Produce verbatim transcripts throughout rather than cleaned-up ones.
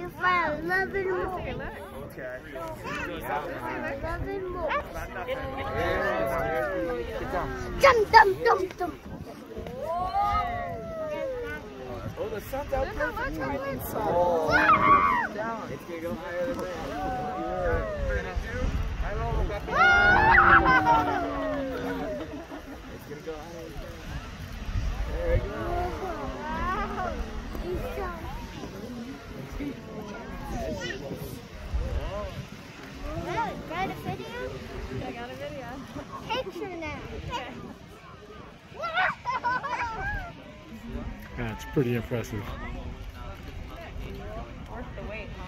You find eleven more. Okay. eleven more. Jump, Jump, jump, jump, jump. Oh, the sun's out perfect. Look, look, It's look. down. It's gonna go higher than that. I roll the weapon. It's gonna go higher. There you go. Got a video? I got a video. Picture now. That's pretty impressive. Worth the wait, huh?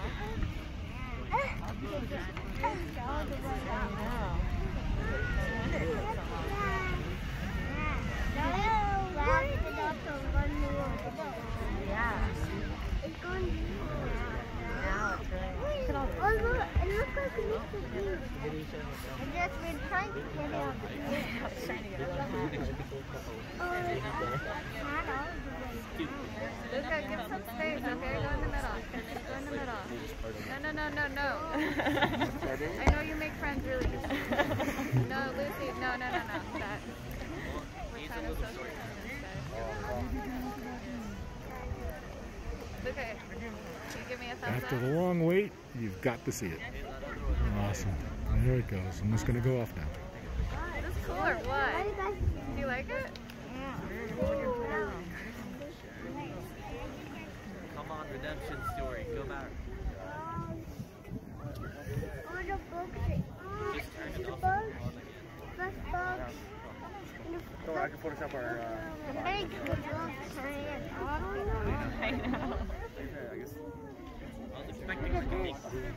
Yeah. It's going Now it's really. Oh, look, it looks like it needs to be. I just been trying to get it on the I was trying to get it on the Oh, not all of Luca, give some space, okay? Go in the middle. Go in the middle. No, no, no, no, no. I know you make friends really easy. No, Lucy, no, no, no, no. That. We're trying to social distance, guys. Luca, can you give me a thumbs After up? the long wait, you've got to see it. Awesome. There it goes. I'm just going to go off now. Is this cool or what? Do you like it? Come on, redemption story. Go back. Just turn it off. So I can Photoshop our. Uh, I know. I guess. I was expecting to be.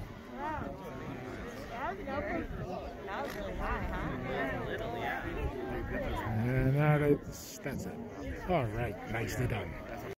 That was really high, huh? Yeah, a little, yeah. And that is, that's it. All right. Nicely done.